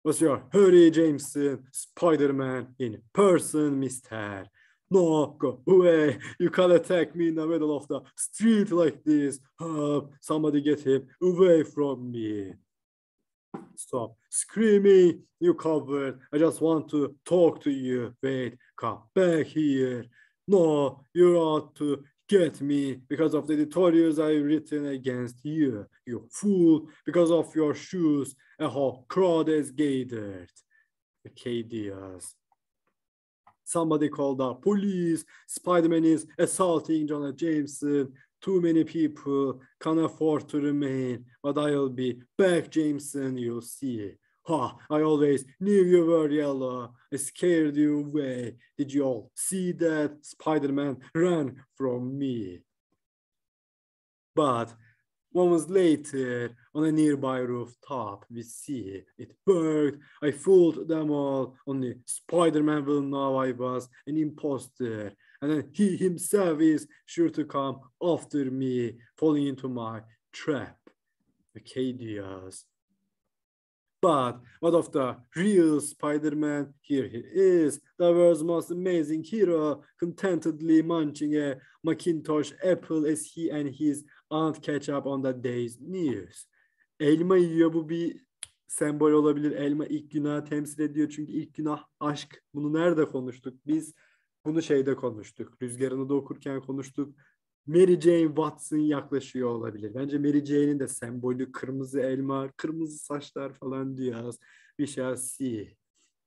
Was your Harry Jameson, Spider-Man in person, mister? No, go away. You can't attack me in the middle of the street like this. Help, somebody get him away from me. Stop screaming, you coward. I just want to talk to you. Wait, come back here. No, you're out to get me because of the editorials I've written against you, you fool, because of your shoes. A whole crowd is gathered. Acadias. Somebody called the police. Spider-Man is assaulting Jonah Jameson. Too many people can't afford to remain, but I'll be back, Jameson, you'll see. Ha, I always knew you were yellow. I scared you away. Did you all see that? Spider-Man ran from me. But moments later, on a nearby rooftop, we see it worked. I fooled them all. Only Spider-Man will know I was an imposter. And then he himself is sure to come after me, falling into my trap. Acadias. But what of the real Spider-Man? Here he is, the world's most amazing hero, contentedly munching a Macintosh apple as he and his aunt catch up on the day's news. Elma yiyor, bu bir sembol olabilir. Elma ilk günahı temsil ediyor çünkü ilk günah aşk. Bunu nerede konuştuk? Biz bunu şeyde konuştuk. Rüzgarını da okurken konuştuk. Mary Jane Watson yaklaşıyor olabilir. Bence Mary Jane'in de sembolü kırmızı elma, kırmızı saçlar falan diyoruz. We shall see.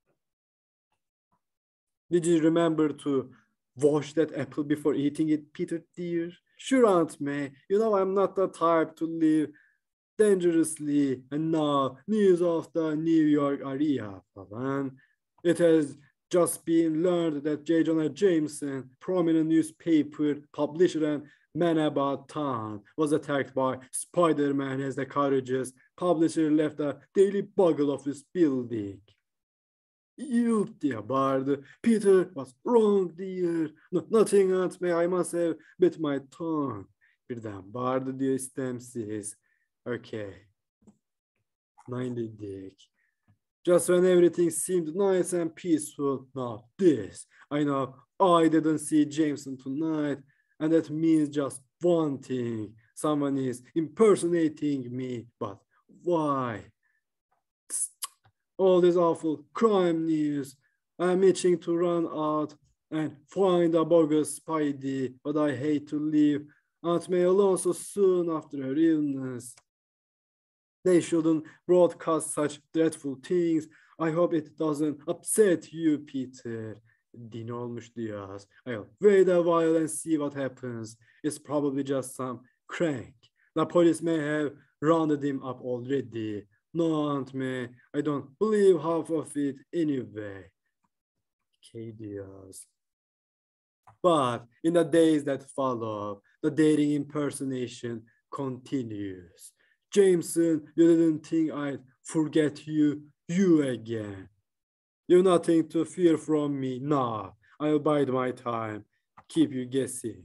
Did you remember to wash that apple before eating it, Peter dear? Sure, Aunt May. You know I'm not the type to live dangerously. And now, news of the New York area falan. It has just been learned that J. Jonah Jameson, prominent newspaper publisher and man about town, was attacked by Spider-Man as the courageous publisher left the Daily Bugle of his building. Yup diye bağırdı. Peter was wrong dear. No, nothing Aunt May, I must have bit my tongue. Birden bağırdı diyor istemsiz. Okay. Nine dedik. Just when everything seemed nice and peaceful, now this. I know I didn't see Jameson tonight, and that means just one thing. Someone is impersonating me, but why? All this awful crime news. I'm itching to run out and find a bogus Spidey, but I hate to leave Aunt May alone so soon after her illness. They shouldn't broadcast such dreadful things. I hope it doesn't upset you, Peter. Din olmuş diyoruz. I'll wait a while and see what happens. It's probably just some crank. The police may have rounded him up already. No, Aunt May, I don't believe half of it anyway. Okay, diyoruz. But in the days that follow, the dating impersonation continues. Jameson, you didn't think I'd forget you, you again. You've nothing to fear from me. Nah, I'll bide my time, keep you guessing.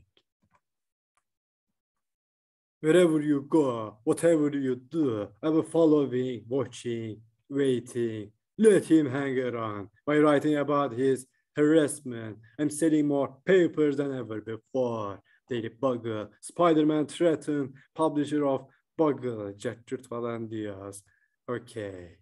Wherever you go, whatever you do, I will following, watching, waiting. Let him hang around. By writing about his harassment, I'm selling more papers than ever before. Daily Bugle, Spider-Man threatened, publisher of Bugle, Jack falan diyoruz. Okay.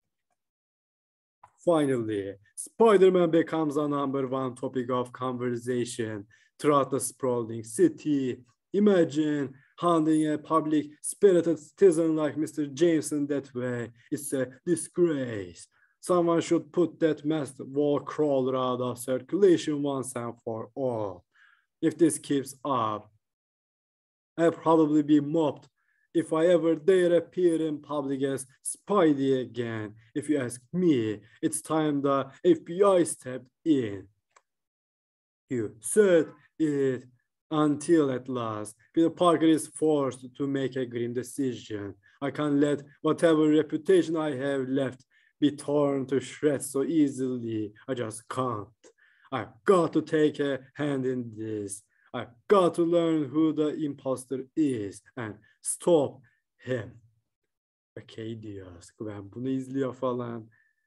Finally, Spider-Man becomes a number one topic of conversation throughout the sprawling city. Imagine handling a public spirited citizen like Mister Jameson that way. It's a disgrace. Someone should put that masked wall crawler out of circulation once and for all. If this keeps up, I'll probably be mobbed if I ever dare appear in public as Spidey again. If you ask me, it's time the F B I stepped in. You said it until at last, Peter Parker is forced to make a grim decision. I can't let whatever reputation I have left be torn to shreds so easily. I just can't. I've got to take a hand in this. I've got to learn who the imposter is and stop him. Okay diyoruz. Ben bunu izliyor falan.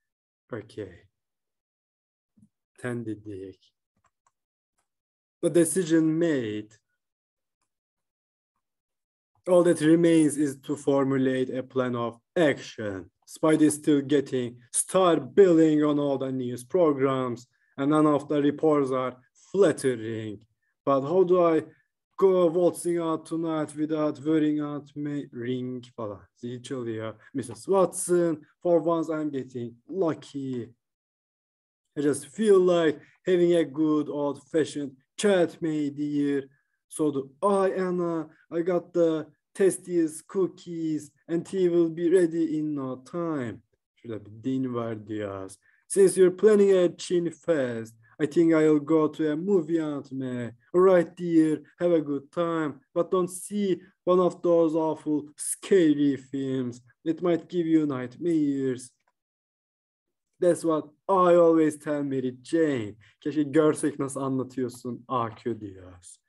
Okay. Ten dedik. The decision made. All that remains is to formulate a plan of action. Spidey is still getting star billing on all the news programs, and none of the reports are flattering. But how do I go waltzing out tonight without worrying out my ring falan. Zil çalıyor. Missus Watson, for once I'm getting lucky. I just feel like having a good old-fashioned chat, my dear. So do I, Anna. I got the tastiest cookies and tea will be ready in no time. Şurada bir din var diyoruz. Since you're planning a chin fest, I think I'll go to a movie, Aunt May. All right, dear, have a good time. But don't see one of those awful, scary films. It might give you nightmares. That's what I always tell Mary Jane. Keşke görsek nasıl anlatıyorsun A Q diyoruz.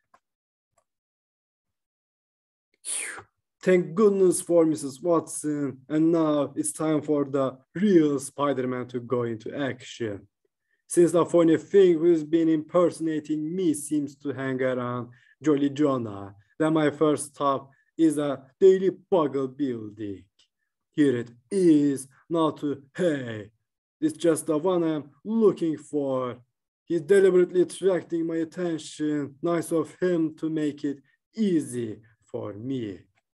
Thank goodness for Missus Watson. And now it's time for the real Spider-Man to go into action. Since the funny thing who's been impersonating me seems to hang around Jolly Jonah, then my first stop is the Daily Bugle building. Here it is, now to, hey, it's just the one I'm looking for. He's deliberately attracting my attention. Nice of him to make it easy for me.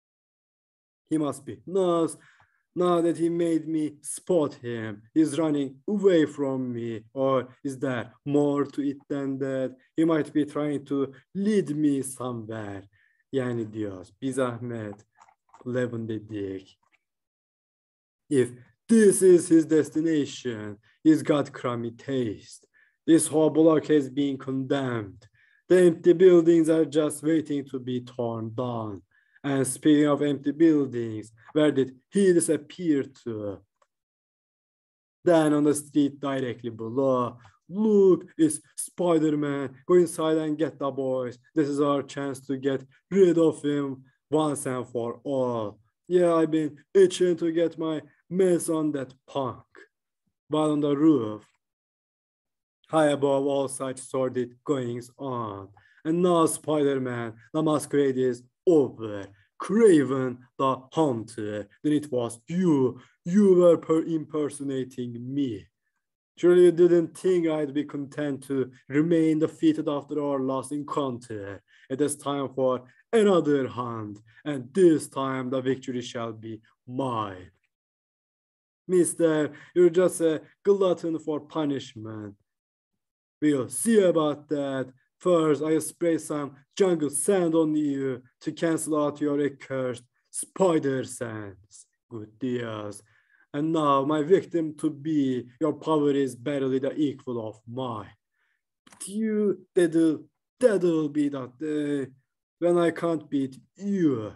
He must be nice. Now that he made me spot him, he's running away from me. Or is there more to it than that? He might be trying to lead me somewhere. Yani diyoruz. Bir zahmet. Eleven dedik. If this is his destination, he's got crummy taste. This whole block has been condemned. The empty buildings are just waiting to be torn down. And speaking of empty buildings, where did he disappear to? Then on the street directly below, look, it's Spider-Man. Go inside and get the boys. This is our chance to get rid of him once and for all. Yeah, I've been itching to get my mess on that punk. But on the roof, high above all such sordid goings on. And now Spider-Man, the masquerade is over. Craven the Hunter, then it was you. You were per impersonating me. Surely you didn't think I'd be content to remain defeated after our last encounter. It is time for another hunt, and this time the victory shall be mine. Mister, you're just a glutton for punishment. We'll see about that. First, I'll spray some jungle sand on you to cancel out your accursed spider sense. Good deals. And now, my victim to be, your power is barely the equal of mine. But you, that'll, that'll be that day when I can't beat you.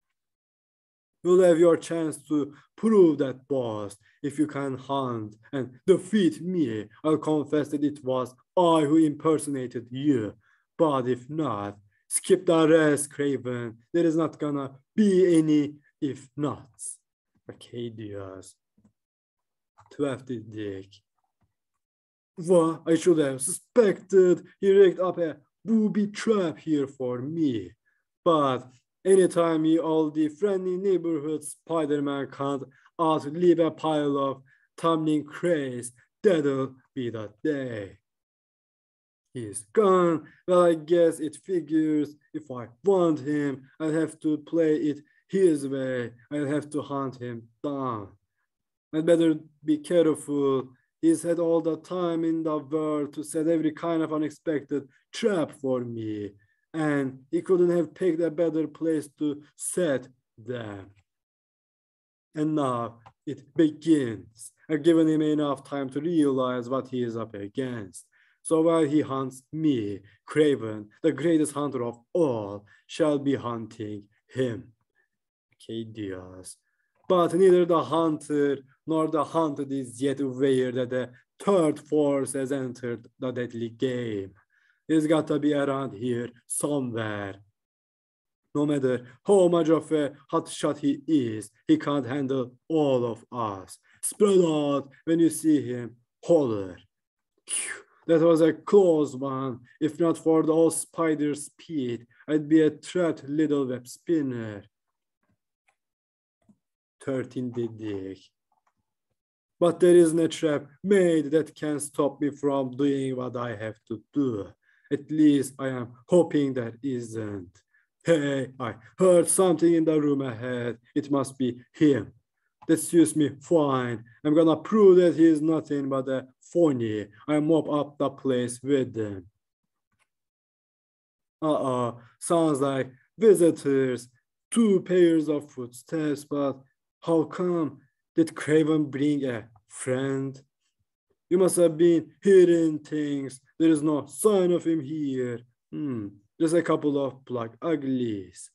You'll have your chance to prove that, boss. If you can hunt and defeat me, I'll confess that it was I who impersonated you. But if not, skip the rest, Craven. There is not gonna be any if nots. Okay, diyoruz. twelve dedik. What? I should have suspected he rigged up a booby trap here for me. But anytime he all the friendly neighborhood Spider-Man can't outlive a pile of tumbling craze, that'll be the day. He's gone. Well, I guess it figures if I want him, I'll have to play it his way. I'll have to hunt him down. I'd better be careful. He's had all the time in the world to set every kind of unexpected trap for me. And he couldn't have picked a better place to set them. And now it begins. I've given him enough time to realize what he is up against. So while he hunts me, Craven, the greatest hunter of all, shall be hunting him. Okay, diyoruz. But neither the hunter nor the hunted is yet aware that the third force has entered the deadly game. He's got to be around here somewhere. No matter how much of a hotshot he is, he can't handle all of us. spread out when you see him. Holler. Phew, that was a close one. If not for the old spider's speed, I'd be a trapped little web spinner. thirteen dedik. But there isn't a trap made that can stop me from doing what I have to do. At least I am hoping that isn't. Hey, I heard something in the room ahead. It must be him. That suits me fine. I'm gonna prove that he is nothing but a phony. I mop up the place with him. Uh-oh, sounds like visitors. Two pairs of footsteps, but how come? Did Craven bring a friend? You must have been hearing things. There is no sign of him here. Hmm, just a couple of black uglies.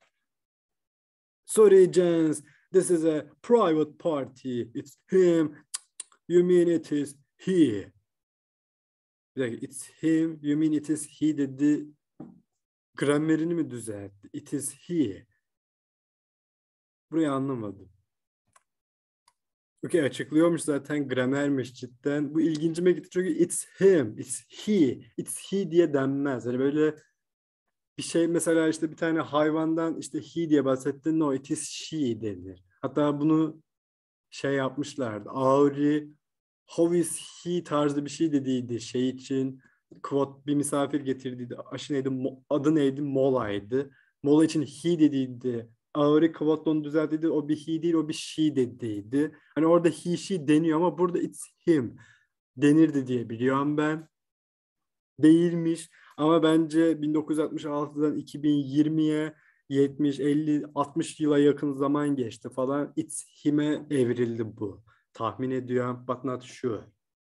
Sorry, gents, this is a private party. It's him. You mean it is he? Like, it's him. You mean it is he dedi. Gramerini mi düzeltti? It is he. Burayı anlamadım. Okey, açıklıyormuş zaten, gramermiş cidden. Bu ilgincime gitti çünkü it's him, it's he, it's he diye denmez. Yani böyle bir şey, mesela işte bir tane hayvandan işte he diye bahsettin, no it is she denir. Hatta bunu şey yapmışlardı. Auri how is he tarzı bir şey dediydi şey için. Quote, bir misafir getirdiydi. Aşı neydi? Adı neydi? Mola'ydı. Mola için he dediydi. Auri Kvatlon düzeltiydi. O bir he değil, o bir she dediydi. Hani orada he, she deniyor ama burada it's him denirdi diye biliyorum ben. Değilmiş. Ama bence bin dokuz yüz altmış altıdan iki bin yirmiye yetmiş, elli, altmış yıla yakın zaman geçti falan. It's him'e evrildi bu. Tahmin ediyorum. But not sure.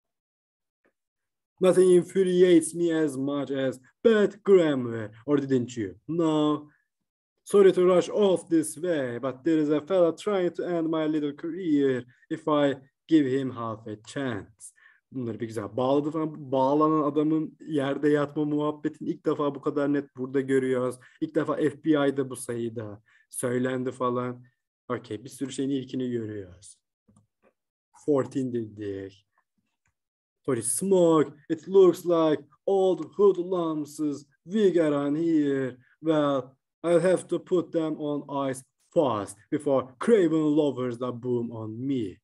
Nothing infuriates me as much as bad grammar. Or didn't you? No. Sorry to rush off this way, but there is a fella trying to end my little career if I give him half a chance. Bunları bir güzel bağladı falan. Bağlanan adamın yerde yatma muhabbetini ilk defa bu kadar net burada görüyoruz. İlk defa F B I'da bu sayıda söylendi falan. Okey, bir sürü şeyin ilkini görüyoruz. on dört dedik. Sorry, smoke. It looks like old hoodlums' wig around here. Well, I'll have to put them on ice fast before Craven lowers the boom on me.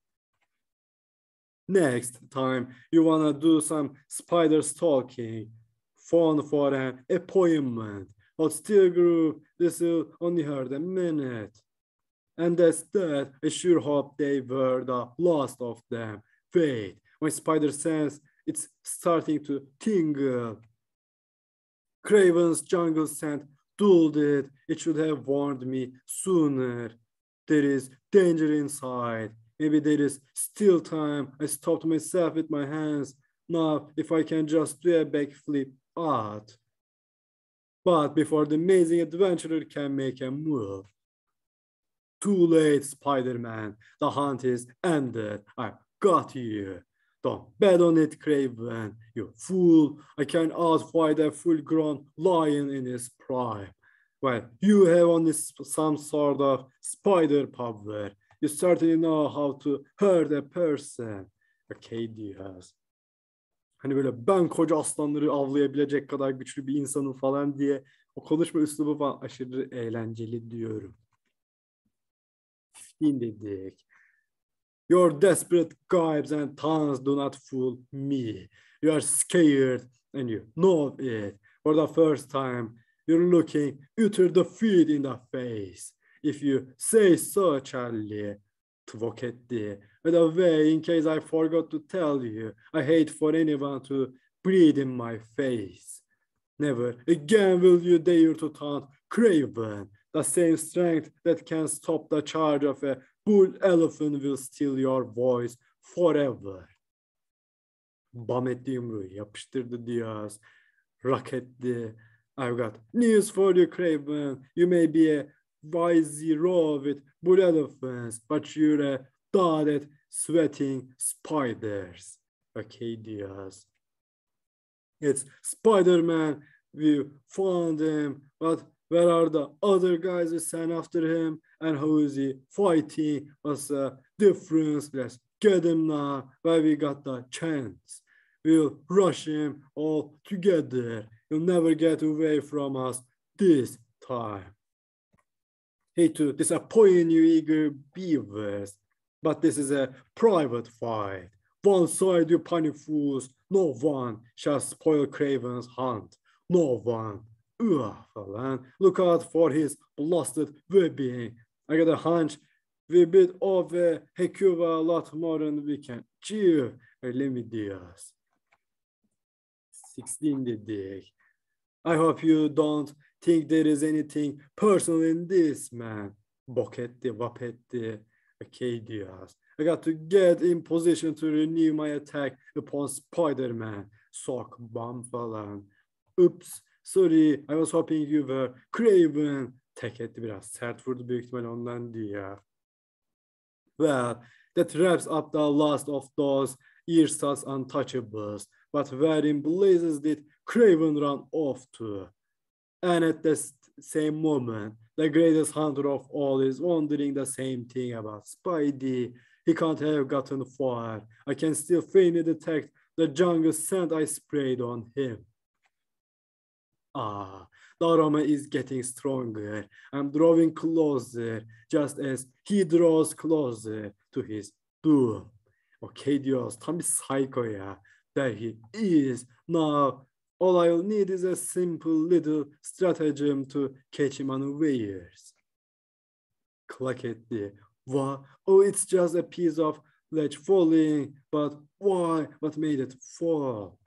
Next time you wanna do some spider stalking, phone for an appointment. Hold still, group. This will only hurt a minute. And that's that. I sure hope they were the last of them. Wait, my spider sense, it's starting to tingle. Craven's jungle scent dulled it. It should have warned me sooner. There is danger inside. Maybe there is still time. I stopped myself with my hands. Now, if I can just do a backflip out. But before the amazing adventurer can make a move. Too late, Spider-Man. The hunt is ended. I got you. Don't bet on it, Craven. You fool. I can outfight a full-grown lion in his prime. Well, you have only some sort of spider power. You certainly know how to hurt a person. Okay diyoruz. Hani böyle ben koca aslanları avlayabilecek kadar güçlü bir insanım falan diye o konuşma üslubu falan aşırı eğlenceli diyorum. on beş dedik. Your desperate gibes and taunts do not fool me. You are scared and you know it. For the first time, you're looking utter defeat in the face. If you say so, Charlie. Tvok etti. By the way, in case I forgot to tell you, I hate for anyone to breathe in my face. Never again will you dare to taunt Craven. The same strength that can stop the charge of a bull elephant will steal your voice forever. Bam etti yumruğu, yapıştırdı Diaz. Rock etti. I've got news for you, Craven. You may be a wise row with bull elephants, but you're a dud at sweating spiders. Okay, Diaz. It's Spider-Man. We found him, but where are the other guys who sent after him? And who is he fighting? What's the difference? Let's Get him now while we got the chance. We'll rush him all together. You'll never get away from us this time. Hate to disappoint you, eager beavers, but this is a private fight. One side, you punny fools. No one shall spoil Craven's hunt. No one. Ugh, falan. Look out for his blasted webbing. I got a hunch we bit of a Hekuva a lot more than we can chew. Öyle mi diyoruz? sixteen dedik. I hope you don't think there is anything personal in this, man. Bok etti, vap etti. Okay diyoruz. I got to get in position to renew my attack upon Spider-Man. Sock bomb falan. Oops, sorry, I was hoping you were Craven. Tek etti biraz. Sert vurdu büyük ihtimal ondan diyor. Well, that wraps up the last of those ersatz untouchables. But where in blazes did Craven run off to? And at the same moment, the greatest hunter of all is wondering the same thing about Spidey. He can't have gotten far. I can still faintly detect the jungle scent I sprayed on him. Ah, the aroma is getting stronger. I'm drawing closer, just as he draws closer to his doom. Okay diyoruz, tam bir psycho ya. There he is. Now, all I'll need is a simple little stratagem to catch him unawares. Cluck etti. What? Oh, it's just a piece of ledge falling. But why? What made it fall?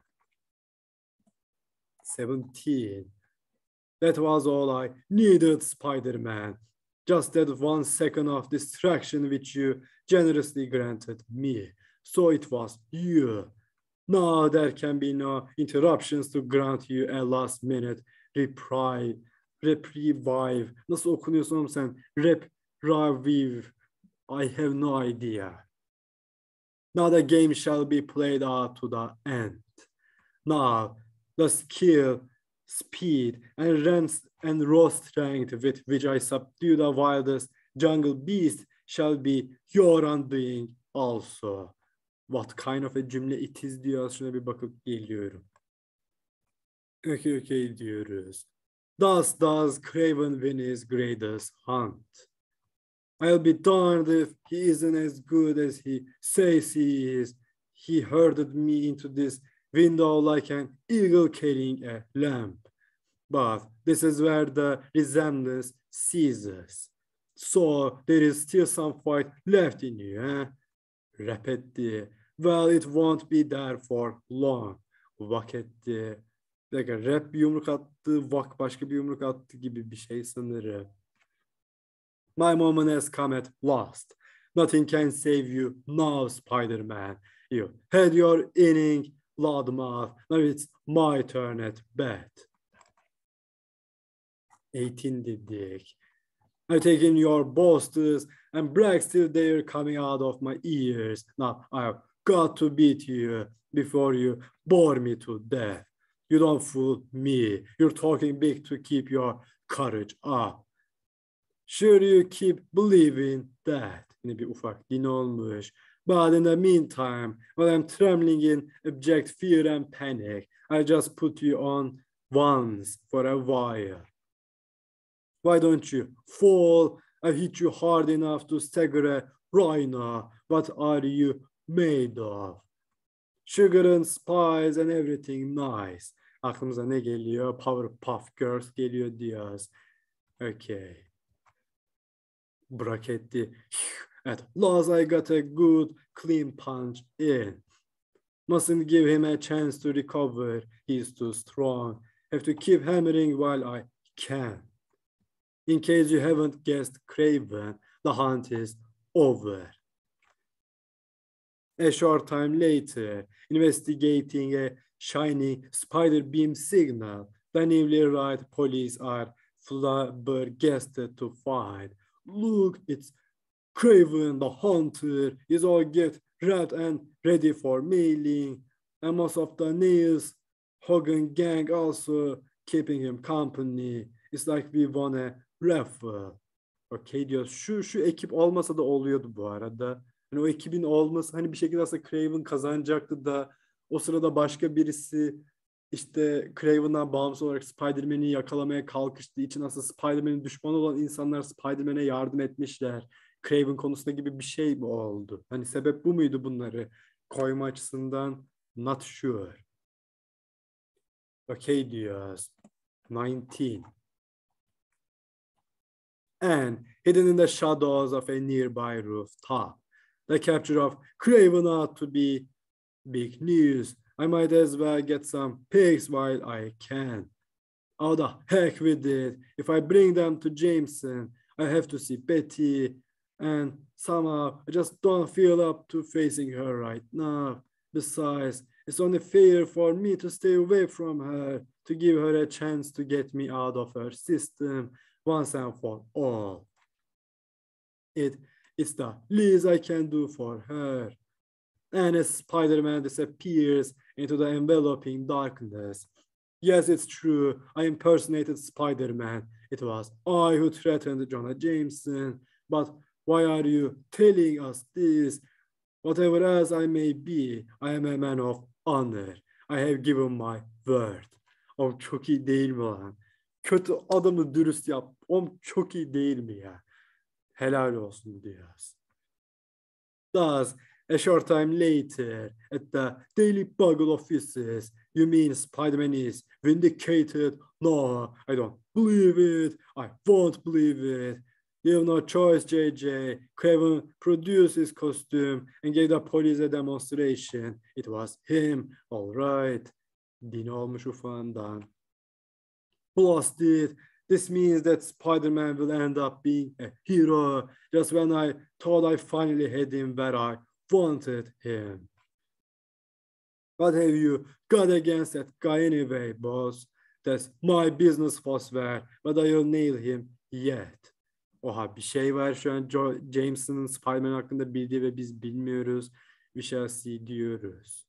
seventeen. That was all I needed, Spider-Man. Just that one second of distraction which you generously granted me. So it was you. Now there can be no interruptions to grant you a last minute reprieve. Reprieve. Nasıl okunuyorsun oğlum sen? Reprieve. I have no idea. Now the game shall be played out to the end. Now the skill, speed, and ranks and raw strength with which I subdue the wildest jungle beast shall be your undoing also. What kind of a cümle it is diyoruz. Şuna bir bakıp geliyorum. Okay, okay diyoruz. Thus does Craven win his greatest hunt. I'll be darned if he isn't as good as he says he is. He herded me into this window like an eagle carrying a lamb. But this is where the resemblance ceases. So there is still some fight left in you, eh? Rap etti. Well, it won't be there for long. Vak etti. Bir dakika, rap bir yumruk attı, vak başka bir yumruk attı gibi bir şey sanırım. My moment has come at last. Nothing can save you now, Spider-Man. You had your inning, loudmouth. Now it's my turn at bat. eighteen dedik. I've taken your boasters and brags till they're coming out of my ears. Now I've got to beat you before you bore me to death. You don't fool me. You're talking big to keep your courage up. Sure you keep believing that. Yine bir ufak din olmuş. But in the meantime, while I'm trembling in abject fear and panic, I just put you on once for a while. Why don't you fall? I hit you hard enough to stagger a rhino. What are you made of? Sugar and spice and everything nice. Aklımıza ne geliyor? Powerpuff Girls geliyor diyoruz. Okay. Braketti. At last I got a good clean punch in. Mustn't give him a chance to recover. He's too strong. Have to keep hammering while I can. In case you haven't guessed Craven, the hunt is over. A short time later, investigating a shining spider beam signal, the newly arrived police are flabbergasted to find. Look, it's Craven, the hunter, is all get wrapped and ready for mailing. And most of the Nails Hogan gang also keeping him company. It's like we won a raffle. Okay diyoruz. Şu, şu ekip olmasa da oluyordu bu arada. Hani o ekibin olması hani bir şekilde aslında Craven kazanacaktı da o sırada başka birisi işte Craven'dan bağımsız olarak Spider-Man'i yakalamaya kalkıştığı için aslında Spider-Man'in düşmanı olan insanlar Spider-Man'e yardım etmişler. Craven konusunda gibi bir şey mi oldu? Hani sebep bu muydu bunları koyma açısından? Not sure. Okay diyoruz. nineteen. And hidden in the shadows of a nearby rooftop. The capture of Craven ought to be big news. I might as well get some pigs while I can. Oh, the heck with it. If I bring them to Jameson, I have to see Betty. And somehow I just don't feel up to facing her right now. Besides, it's only fair for me to stay away from her, to give her a chance to get me out of her system once and for all. It, it's the least I can do for her. And as Spider-Man disappears into the enveloping darkness, yes, it's true, I impersonated Spider-Man. It was I who threatened Jonah Jameson. But why are you telling us this? Whatever else I may be, I am a man of honor. I have given my word. Oğlum çok iyi değil mi lan? Kötü adamı dürüst yap. Oğlum çok iyi değil mi ya? Helal olsun diyoruz. Thus, a short time later, at the Daily Bugle offices, you mean Spider-Man is vindicated? No, I don't believe it. I won't believe it. You have no choice, J J. Craven produced his costume and gave the police a demonstration. It was him, all right. Bin olmuş ufandan. Blasted. This means that Spider-Man will end up being a hero just when I thought I finally had him where I wanted him. What have you got against that guy anyway, boss? That's my business, Foswell, but I'll nail him yet. Oha bir şey var şu an Jameson'ın Spider-Man hakkında bildiği ve biz bilmiyoruz. We shall see diyoruz.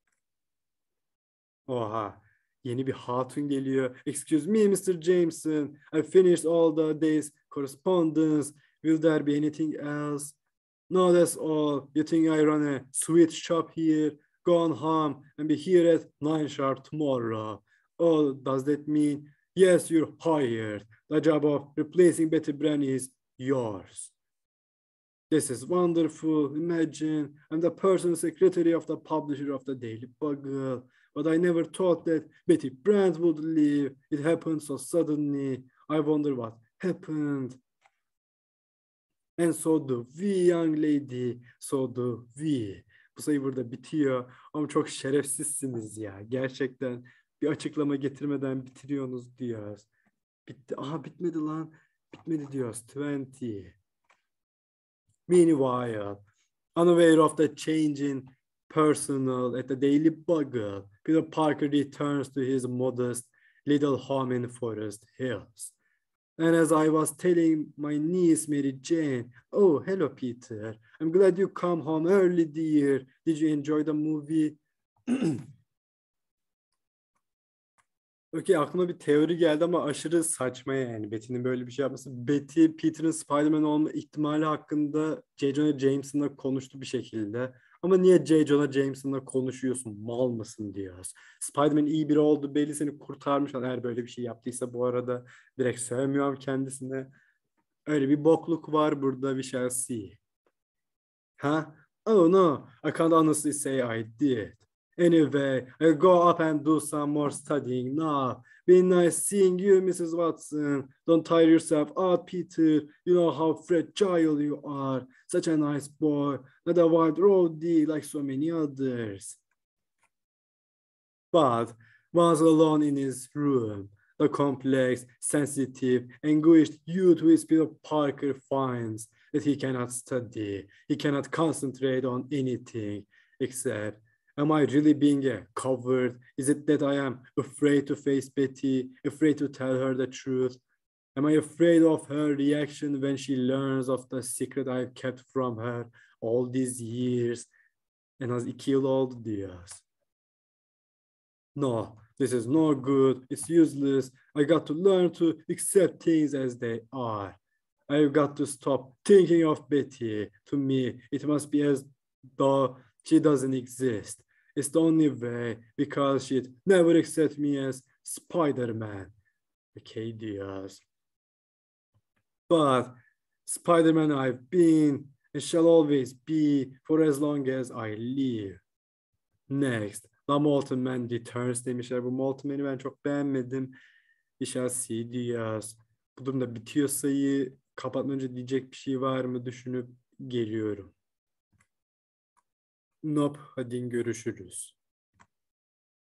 Oha. Yeni bir hatun geliyor. Excuse me, mister Jameson. I finished all the day's correspondence. Will there be anything else? No, that's all. You think I run a sweet shop here? Go on home and be here at nine sharp tomorrow. Oh, does that mean? Yes, you're hired. The job of replacing Betty Brant is yours. This is wonderful. Imagine, I'm the personal secretary of the publisher of the Daily Bugle. But I never thought that Betty Brant would leave. It happened so suddenly. I wonder what happened. And so do we, young lady. So do we. Bu sayı burada bitiyor. Ama çok şerefsizsiniz ya. Gerçekten bir açıklama getirmeden bitiriyorsunuz diyoruz. Bitti. Aha bitmedi lan. Bitmedi diyoruz. twenty. Meanwhile, unaware of the change in personnel at the Daily Bugle, Peter Parker returns to his modest little home in Forest Hills. And as I was telling my niece, Mary Jane, oh, hello, Peter. I'm glad you come home early, dear. Did you enjoy the movie? Okey, aklıma bir teori geldi ama aşırı saçma yani Betty'nin böyle bir şey yapması. Betty, Peter'ın Spider-Man olma ihtimali hakkında J. Jonah Jameson'la konuştu bir şekilde. Ama niye J. Jonah Jameson'la konuşuyorsun? Mal mısın diyoruz. Spider-Man iyi biri oldu. Belli seni kurtarmış. Eğer böyle bir şey yaptıysa bu arada direkt sevmiyorum kendisine. Öyle bir bokluk var burada. We shall see. Ha? Oh no, I can't honestly say I did. Anyway, I'll go up and do some more studying now. Been nice seeing you, Missus Watson. Don't tire yourself out, Peter. You know how fragile you are. Such a nice boy. Not a wild roadie like so many others. But once alone in his room, the complex, sensitive, anguished youth who is Peter Parker finds that he cannot study. He cannot concentrate on anything except, am I really being a coward? Is it that I am afraid to face Betty, afraid to tell her the truth? Am I afraid of her reaction when she learns of the secret I've kept from her all these years? En az iki yıl oldu diyoruz. No, this is no good. It's useless. I got to learn to accept things as they are. I've got to stop thinking of Betty. To me, it must be as though she doesn't exist. It's the only way because she'd never accept me as Spider-Man. Okay, Diaz. But Spider-Man I've been and shall always be for as long as I live. Next. The Molten Man Returns demişler. Bu Molten Man'i ben çok beğenmedim. We shall see Diaz. Bu durumda bitiyor sayı. Kapatmadan önce diyecek bir şey var mı düşünüp geliyorum. Nope. Hadi görüşürüz.